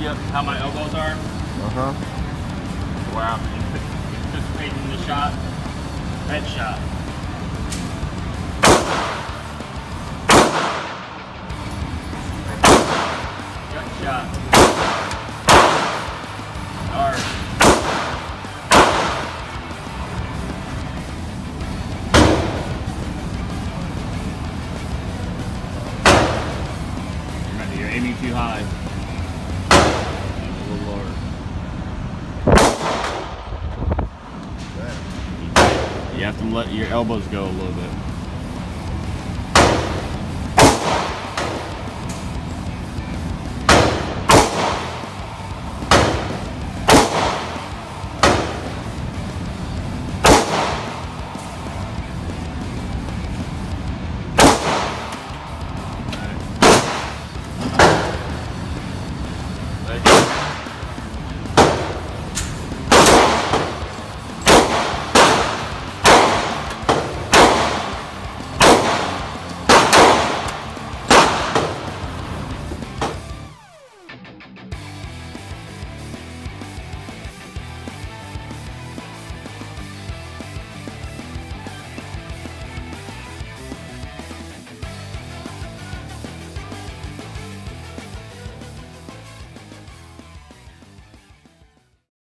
you how my elbows are? Uh-huh. Where I'm anticipating the shot. Headshot. Gut shot. Hard. You're aiming too high. A little lower. You have to let your elbows go a little bit.